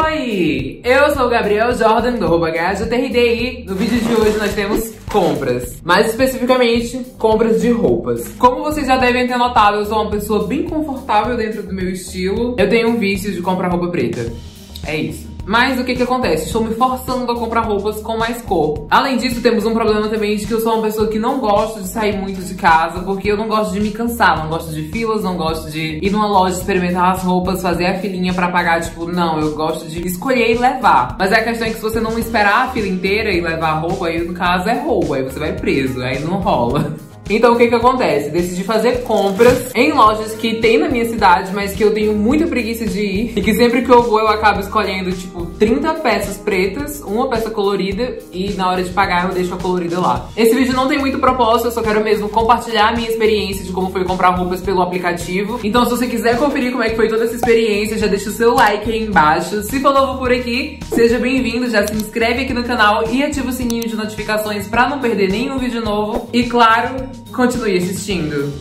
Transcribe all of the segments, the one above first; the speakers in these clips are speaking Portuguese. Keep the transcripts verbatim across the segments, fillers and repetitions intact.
Oi! Eu sou o Gabriel Jordan, do arroba G H T R D I. No vídeo de hoje nós temos compras, mais especificamente, compras de roupas. Como vocês já devem ter notado, eu sou uma pessoa bem confortável dentro do meu estilo. Eu tenho um vício de comprar roupa preta. É isso. Mas o que que acontece? Estou me forçando a comprar roupas com mais cor. Além disso, temos um problema também de que eu sou uma pessoa que não gosta de sair muito de casa, porque eu não gosto de me cansar, não gosto de filas, não gosto de ir numa loja, experimentar as roupas, fazer a filinha pra pagar, tipo, não, eu gosto de escolher e levar. Mas a questão é que se você não esperar a fila inteira e levar a roupa, aí no caso é roubo, aí você vai preso, aí não rola. Então o que que acontece? Decidi fazer compras em lojas que tem na minha cidade, mas que eu tenho muita preguiça de ir. E que sempre que eu vou eu acabo escolhendo tipo trinta peças pretas, uma peça colorida, e na hora de pagar eu deixo a colorida lá. Esse vídeo não tem muito propósito, eu só quero mesmo compartilhar a minha experiência de como foi comprar roupas pelo aplicativo. Então se você quiser conferir como é que foi toda essa experiência, já deixa o seu like aí embaixo. Se for novo por aqui, seja bem-vindo, já se inscreve aqui no canal e ativa o sininho de notificações pra não perder nenhum vídeo novo. E claro, continue assistindo.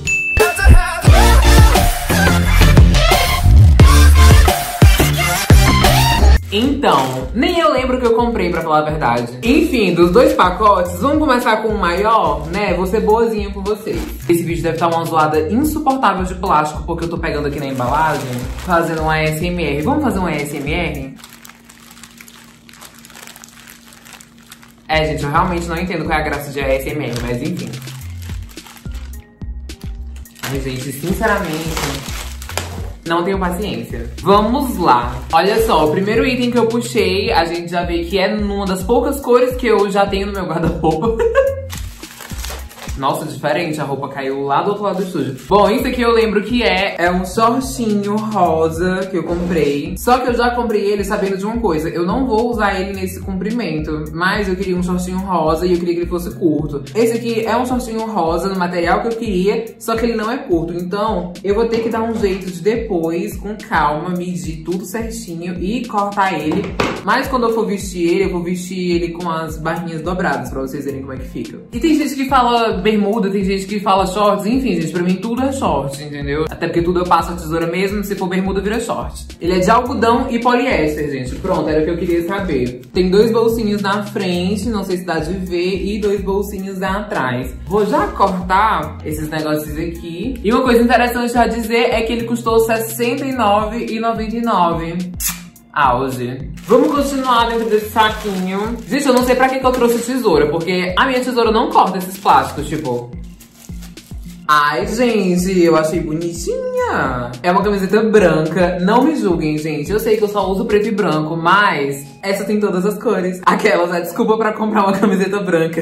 Então, nem eu lembro o que eu comprei, pra falar a verdade. Enfim, dos dois pacotes, vamos começar com o maior, né? Vou ser boazinha com vocês. Esse vídeo deve estar uma zoada insuportável de plástico, porque eu tô pegando aqui na embalagem, fazendo um A S M R. Vamos fazer um A S M R? É, gente, eu realmente não entendo qual é a graça de A S M R, mas enfim. Ai, gente, sinceramente, não tenho paciência. Vamos lá. Olha só, o primeiro item que eu puxei, a gente já vê que é uma das poucas cores que eu já tenho no meu guarda-roupa. Nossa, diferente, a roupa caiu lá do outro lado do estúdio. Bom, isso aqui eu lembro que é, é um shortinho rosa que eu comprei. Só que eu já comprei ele sabendo de uma coisa. Eu não vou usar ele nesse comprimento, mas eu queria um shortinho rosa e eu queria que ele fosse curto. Esse aqui é um shortinho rosa no material que eu queria, só que ele não é curto. Então, eu vou ter que dar um jeito de depois, com calma, medir tudo certinho e cortar ele. Mas quando eu for vestir ele, eu vou vestir ele com as barrinhas dobradas, pra vocês verem como é que fica. E tem gente que fala bermuda, tem gente que fala shorts, enfim, gente, pra mim tudo é short, entendeu? Até porque tudo eu passo a tesoura mesmo, se for bermuda vira short. Ele é de algodão e poliéster, gente. Pronto, era o que eu queria saber. Tem dois bolsinhos na frente, não sei se dá de ver, e dois bolsinhos atrás. Vou já cortar esses negócios aqui. E uma coisa interessante a dizer é que ele custou sessenta e nove reais e noventa e nove centavos. Auge. Vamos continuar dentro desse saquinho. Gente, eu não sei pra que que eu trouxe tesoura, porque a minha tesoura não corta esses plásticos, tipo... Ai, gente, eu achei bonitinha. É uma camiseta branca. Não me julguem, gente. Eu sei que eu só uso preto e branco, mas essa tem todas as cores. Aquelas, é desculpa pra comprar uma camiseta branca.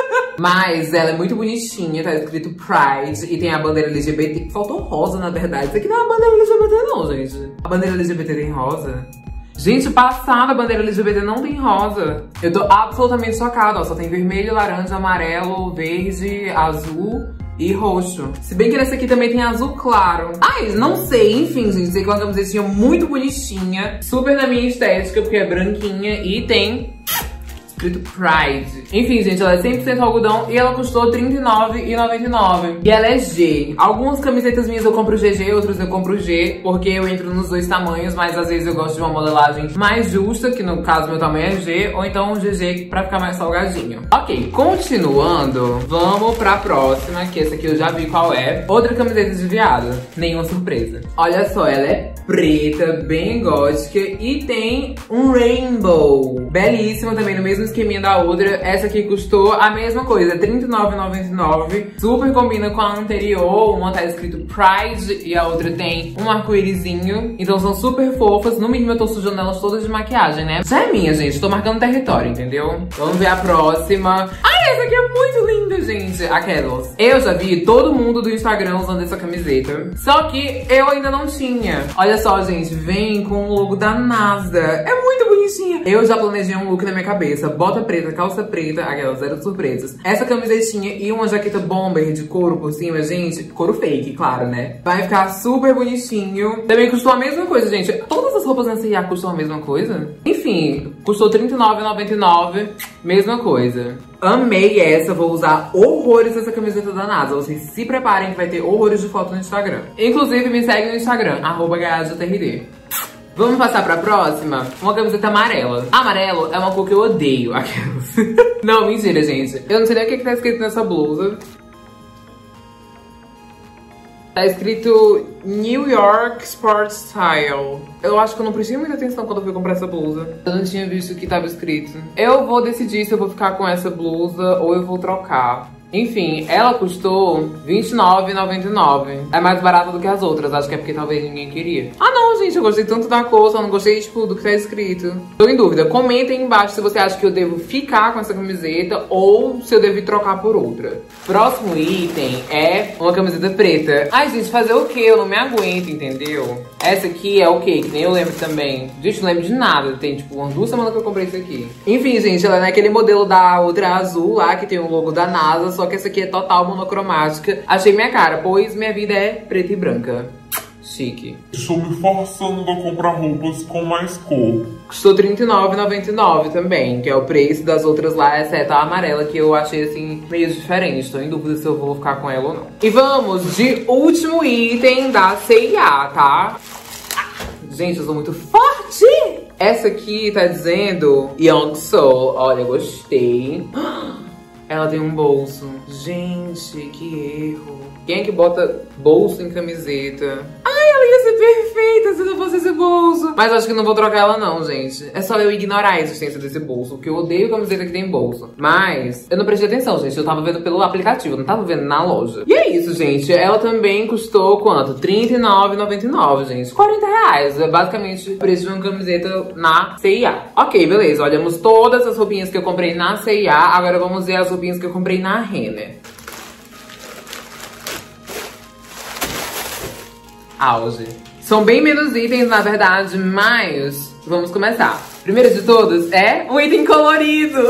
Mas ela é muito bonitinha, tá escrito Pride e tem a bandeira L G B T. Faltou rosa, na verdade. Isso aqui não é a bandeira L G B T não, gente. A bandeira L G B T tem rosa? Gente, passada, a bandeira L G B T não tem rosa. Eu tô absolutamente chocada, ó. Só tem vermelho, laranja, amarelo, verde, azul e roxo. Se bem que nessa aqui também tem azul claro. Ai, não sei, enfim, gente. Sei que é uma camisetinha muito bonitinha. Super na minha estética, porque é branquinha e tem... escrito Pride. Enfim, gente, ela é cem por cento algodão e ela custou trinta e nove reais e noventa e nove centavos. E ela é G. Algumas camisetas minhas eu compro G G, outras eu compro G, porque eu entro nos dois tamanhos, mas às vezes eu gosto de uma modelagem mais justa, que no caso meu tamanho é G, ou então um G G pra ficar mais salgadinho. Ok, continuando, vamos pra próxima, que essa aqui eu já vi qual é. Outra camiseta de viado. Nenhuma surpresa. Olha só, ela é preta, bem gótica e tem um rainbow. Belíssima também, no mesmo esqueminha da outra. Essa aqui custou a mesma coisa, trinta e nove reais e noventa e nove centavos. Super combina com a anterior. Uma tá escrito Pride e a outra tem um arco-írisinho. Então são super fofas. No mínimo eu tô sujando elas todas de maquiagem, né? Já é minha, gente. Tô marcando território, entendeu? Vamos ver a próxima. Ai, essa aqui é muito linda, gente. Aquelas. Eu já vi todo mundo do Instagram usando essa camiseta. Só que eu ainda não tinha. Olha só, gente. Vem com o logo da NASA. É muito bonitinha. Eu já planejei um look na minha cabeça. Bota preta, calça preta, aquelas zero surpresas. Essa camisetinha e uma jaqueta bomber de couro por cima, gente. Couro fake, claro, né? Vai ficar super bonitinho. Também custou a mesma coisa, gente. Todas as roupas nessa I A custam a mesma coisa? Enfim, custou trinta e nove reais e noventa e nove centavos. Mesma coisa. Amei essa, vou usar horrores essa camiseta da NASA. Vocês se preparem que vai ter horrores de foto no Instagram. Inclusive, me segue no Instagram, arroba G H T R D. Vamos passar pra próxima? Uma camiseta amarela. Amarelo é uma cor que eu odeio. Aquelas. Não, mentira, gente. Eu não sei nem o que, que tá escrito nessa blusa. Tá escrito New York Sport Style. Eu acho que eu não prestei muita atenção quando eu fui comprar essa blusa. Eu não tinha visto o que tava escrito. Eu vou decidir se eu vou ficar com essa blusa ou eu vou trocar. Enfim, ela custou vinte e nove reais e noventa e nove centavos. É mais barata do que as outras, acho que é porque talvez ninguém queria. Ah não, gente, eu gostei tanto da cor, só não gostei, tipo, do que tá escrito. Tô em dúvida, comentem embaixo se você acha que eu devo ficar com essa camiseta ou se eu devo trocar por outra. Próximo item é uma camiseta preta. Ai, gente, fazer o quê? Eu não me aguento, entendeu? Essa aqui é o quê? Que nem eu lembro também. Gente, não lembro de nada, tem tipo umas duas semanas que eu comprei isso aqui. Enfim, gente, ela é naquele modelo da outra azul lá, que tem o logo da NASA, só que essa aqui é total monocromática. Achei minha cara, pois minha vida é preta e branca. Chique. Estou me forçando a comprar roupas com mais cor. Custou trinta e nove reais e noventa e nove centavos também, que é o preço das outras lá, exceto a amarela, que eu achei assim, meio diferente. Estou em dúvida se eu vou ficar com ela ou não. E vamos de último item da C e A, tá? Gente, eu sou muito forte! Essa aqui tá dizendo Young Soul. Olha, gostei. Ela tem um bolso. Gente, que erro. Quem é que bota bolso em camiseta? Ai, ela ia ser perfeita se não fosse esse bolso. Mas acho que não vou trocar ela não, gente. É só eu ignorar a existência desse bolso, porque eu odeio camiseta que tem bolso. Mas eu não prestei atenção, gente. Eu tava vendo pelo aplicativo, eu não tava vendo na loja. E é isso, gente. Ela também custou quanto? trinta e nove reais e noventa e nove centavos, gente. quarenta reais. É basicamente o preço de uma camiseta na C e A. Ok, beleza. Olhamos todas as roupinhas que eu comprei na C e A. Agora vamos ver as roupinhas que eu comprei na Renner. Auge. São bem menos itens, na verdade, mas vamos começar. Primeiro de todos é o item colorido.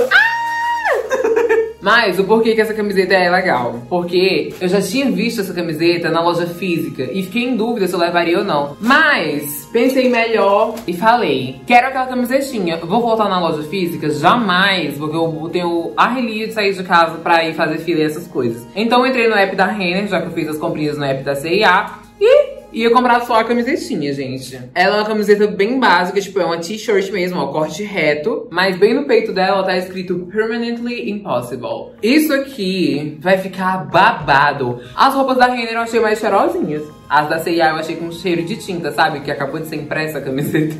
Ah! Mas o porquê que essa camiseta é legal? Porque eu já tinha visto essa camiseta na loja física e fiquei em dúvida se eu levaria ou não. Mas pensei melhor e falei, quero aquela camisetinha. Vou voltar na loja física? Jamais, porque eu tenho a relia de sair de casa pra ir fazer fila e essas coisas. Então eu entrei no app da Renner, já que eu fiz as comprinhas no app da C e A, e ia comprar só a camisetinha, gente. Ela é uma camiseta bem básica, tipo, é uma t-shirt mesmo, ó, corte reto. Mas bem no peito dela tá escrito Permanently Impossible. Isso aqui vai ficar babado. As roupas da Renner eu achei mais cheirosinhas. As da C e A eu achei com cheiro de tinta, sabe? Que acabou de ser impressa a camiseta.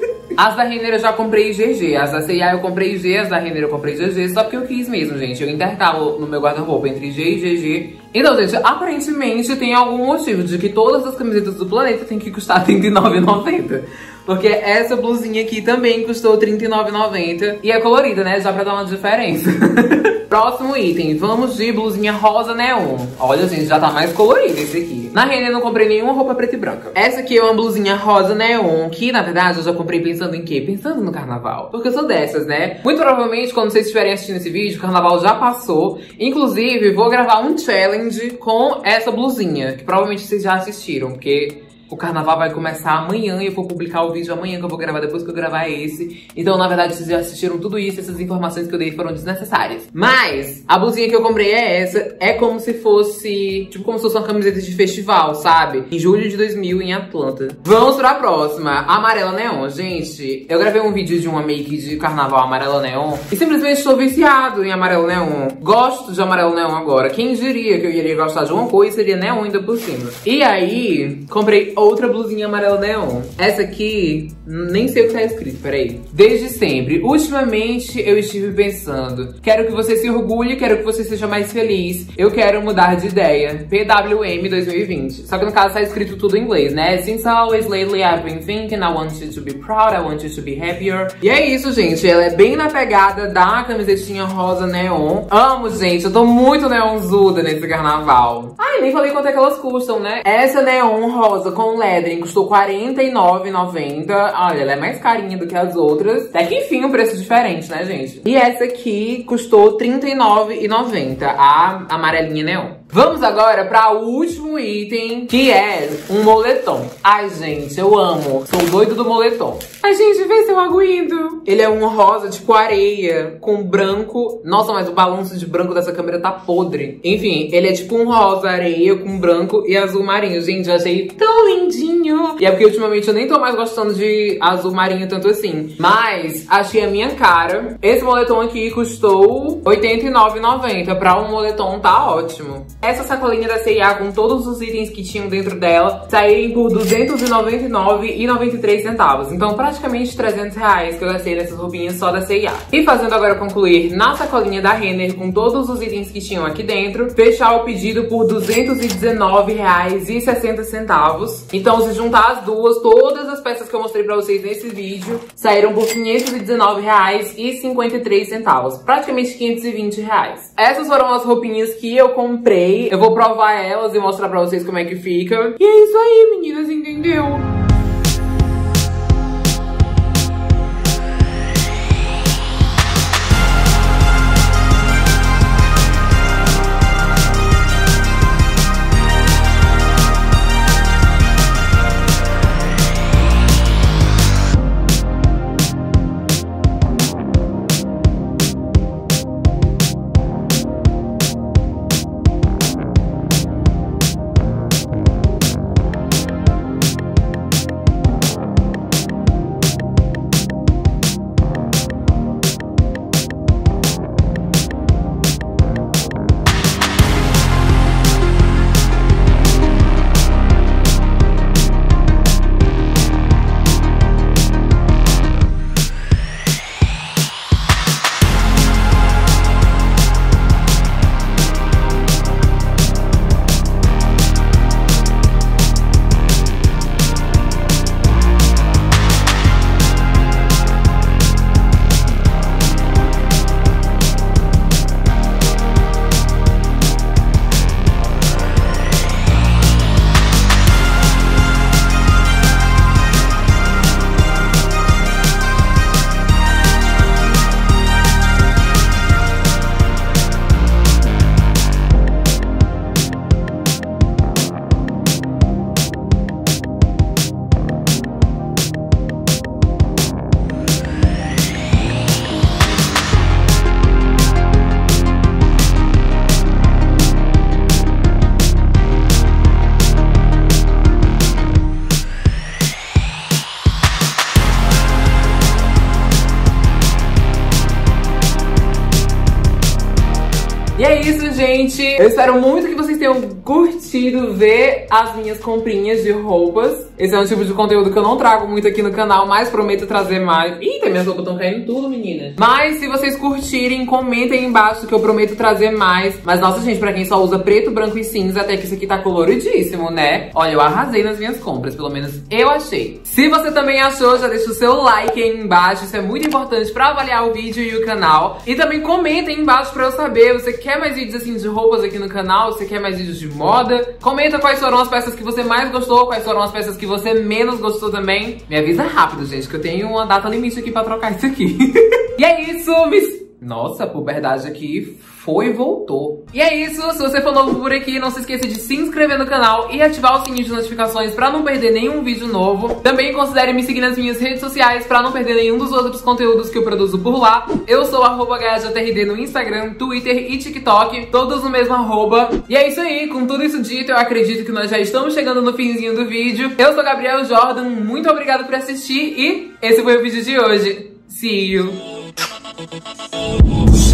As da Renner eu já comprei G G, as da C e A eu comprei G, as da Renner eu comprei G G, só porque eu quis mesmo, gente. Eu intercalo no meu guarda-roupa entre G e G G. Então, gente, aparentemente tem algum motivo de que todas as camisetas do planeta tem que custar trinta e nove reais e noventa centavos. Porque essa blusinha aqui também custou trinta e nove reais e noventa centavos. E é colorida, né? Já pra dar uma diferença. Próximo item, vamos de blusinha rosa neon. Olha, gente, já tá mais colorido esse aqui. Na Renner eu não comprei nenhuma roupa preta e branca. Essa aqui é uma blusinha rosa neon, que na verdade eu já comprei pensando em quê? Pensando no carnaval. Porque eu sou dessas, né? Muito provavelmente, quando vocês estiverem assistindo esse vídeo, o carnaval já passou. Inclusive, vou gravar um challenge com essa blusinha, que provavelmente vocês já assistiram, porque o carnaval vai começar amanhã e eu vou publicar o vídeo amanhã, que eu vou gravar depois que eu gravar esse. Então, na verdade, vocês já assistiram tudo isso, essas informações que eu dei foram desnecessárias. Mas a blusinha que eu comprei é essa. É como se fosse, tipo, como se fosse uma camiseta de festival, sabe? Em julho de dois mil, em Atlanta. Vamos pra próxima. Amarela neon. Gente, eu gravei um vídeo de uma make de carnaval amarela neon e simplesmente estou viciado em amarelo neon. Gosto de amarelo neon agora. Quem diria que eu iria gostar de uma cor e seria neon ainda por cima. E aí, comprei outra blusinha amarela neon. Essa aqui, nem sei o que tá escrito, peraí. Desde sempre. Ultimamente, eu estive pensando. Quero que você se orgulhe, quero que você seja mais feliz. Eu quero mudar de ideia. P W M dois mil e vinte. Só que no caso tá escrito tudo em inglês, né? Since always lately I've been thinking, I want you to be proud, I want you to be happier. E é isso, gente. Ela é bem na pegada da camisetinha rosa neon. Amo, gente. Eu tô muito neonzuda nesse carnaval. Ai, nem falei quanto é que elas custam, né? Essa neon rosa com lettering custou quarenta e nove reais e noventa centavos. Olha, ela é mais carinha do que as outras. Até que enfim, um preço diferente, né, gente? E essa aqui custou trinta e nove reais e noventa centavos, a amarelinha neon. Vamos agora para o último item, que é um moletom. Ai, gente, eu amo. Sou doido do moletom. Ai, gente, vê se eu aguento. Ele é um rosa tipo areia, com branco. Nossa, mas o balanço de branco dessa câmera tá podre. Enfim, ele é tipo um rosa areia com branco e azul marinho. Gente, eu achei tão lindinho. E é porque ultimamente eu nem tô mais gostando de azul marinho tanto assim. Mas achei a minha cara. Esse moletom aqui custou oitenta e nove reais e noventa centavos. Pra um moletom tá ótimo. Essa sacolinha da C e A com todos os itens que tinham dentro dela saírem por duzentos e noventa e nove reais e noventa e três centavos. Então praticamente trezentos reais que eu gastei nessas roupinhas só da C e A. E fazendo agora concluir na sacolinha da Renner com todos os itens que tinham aqui dentro, fechar o pedido por duzentos e dezenove reais e sessenta centavos. Então se juntar as duas, todas as peças que eu mostrei pra vocês nesse vídeo saíram por quinhentos e dezenove reais e cinquenta e três centavos. Praticamente quinhentos e vinte reais. Essas foram as roupinhas que eu comprei. Eu vou provar elas e mostrar pra vocês como é que fica. E é isso aí, meninas, entendeu? E é isso, gente. Eu espero muito que vocês tenham curtido ver as minhas comprinhas de roupas. Esse é um tipo de conteúdo que eu não trago muito aqui no canal, mas prometo trazer mais. Eita, minhas roupas estão caindo tudo, menina. Mas se vocês curtirem, comentem aí embaixo que eu prometo trazer mais. Mas nossa, gente, pra quem só usa preto, branco e cinza, até que isso aqui tá coloridíssimo, né? Olha, eu arrasei nas minhas compras, pelo menos eu achei. Se você também achou, já deixa o seu like aí embaixo. Isso é muito importante pra avaliar o vídeo e o canal. E também comenta aí embaixo pra eu saber, você quer mais vídeos assim de roupas aqui no canal? Você quer mais vídeos de moda? Comenta quais foram as peças que você mais gostou, quais foram as peças que você menos gostou também. Me avisa rápido, gente, que eu tenho uma data limite aqui pra trocar isso aqui. E é isso, mis... Nossa, a puberdade aqui foi e voltou. E é isso, se você for novo por aqui, não se esqueça de se inscrever no canal e ativar o sininho de notificações pra não perder nenhum vídeo novo. Também considere me seguir nas minhas redes sociais pra não perder nenhum dos outros conteúdos que eu produzo por lá. Eu sou arroba H J R D no Instagram, Twitter e TikTok, todos no mesmo arroba. E é isso aí, com tudo isso dito, eu acredito que nós já estamos chegando no finzinho do vídeo. Eu sou Gabriel Jordan, muito obrigada por assistir e esse foi o vídeo de hoje. See you!